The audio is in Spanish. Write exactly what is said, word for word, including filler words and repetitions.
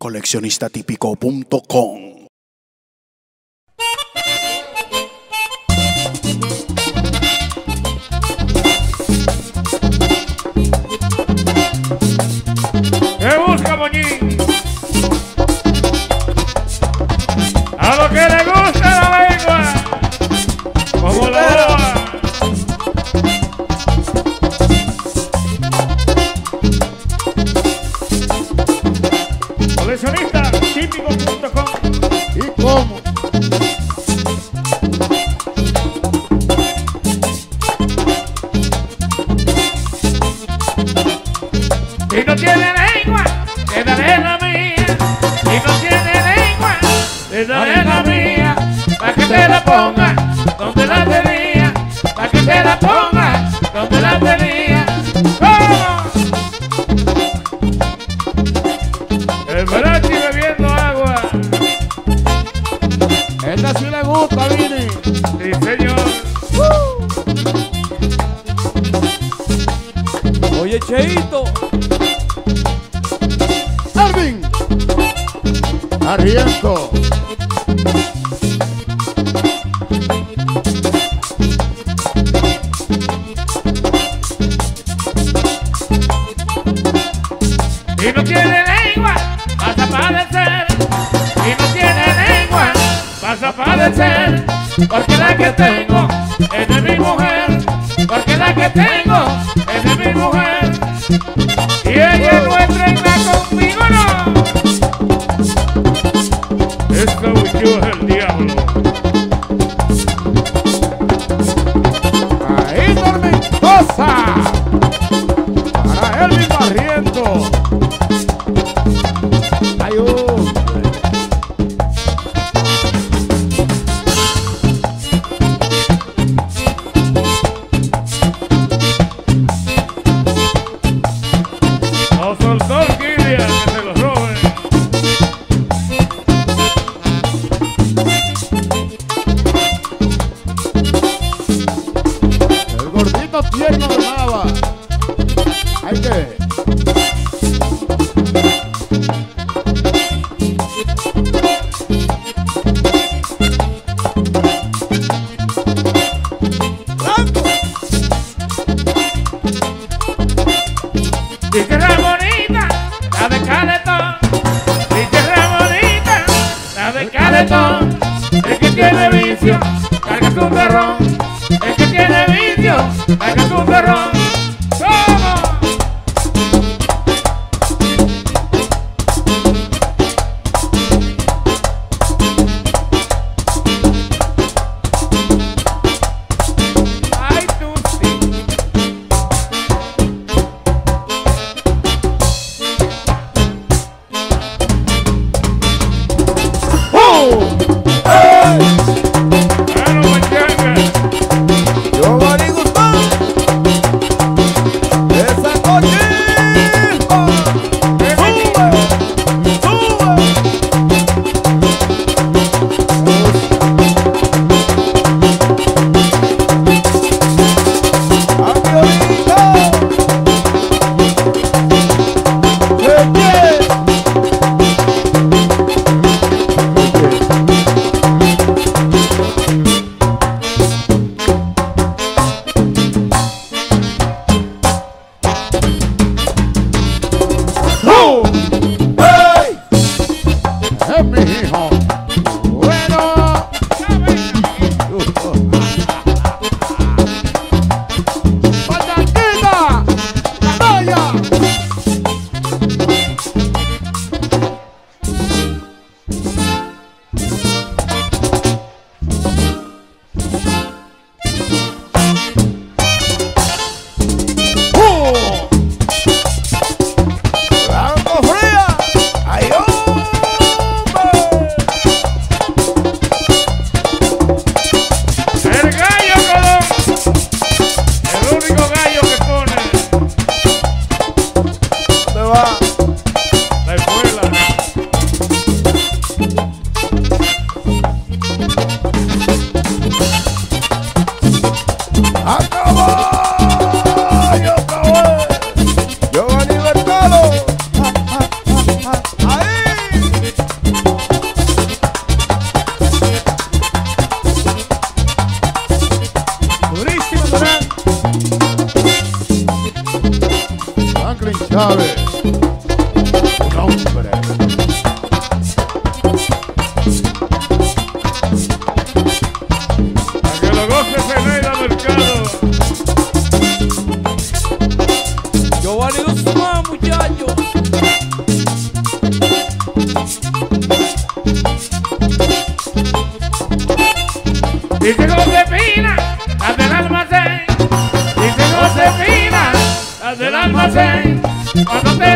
coleccionista típico punto com. ¿Qué busca, Moñín? A lo que le gusta la lengua, como la boa. Coleccionista típico punto com. ¿Y cómo? Si no tiene lengua, te daré la mía. Si no tiene lengua, te daré la mía. Pa' que te la ponga donde la tenía. Pa' que te la ponga donde la tenía. ¡Oh! El Barachi bebiendo agua. Esta sí le gusta, Vini. Sí, señor. Uh. Oye, Cheito. Alvin. Arriento. Si no tiene lengua, vas a padecer. Si no tiene lengua, vas a padecer. Porque la que tengo es de mi mujer. Porque la que tengo es de mi mujer. Y ella no entrena conmigo, no. Esta huichú es el diablo. Ahí tormentosa. Para Elvin Barriento. Ay, uh. No soltó el Kilia, que se lo roben. El gordito tierno de Nava. Hay que. Y que era bonita, la de Caletón. Y que era bonita, la de Caletón. El que tiene vicio, carga su terrón. El que tiene vicio, carga su terrón. ¿Cómo? Ay, tú sí. Bueno, Pachanga. Giovanni Guzmán. Cuando te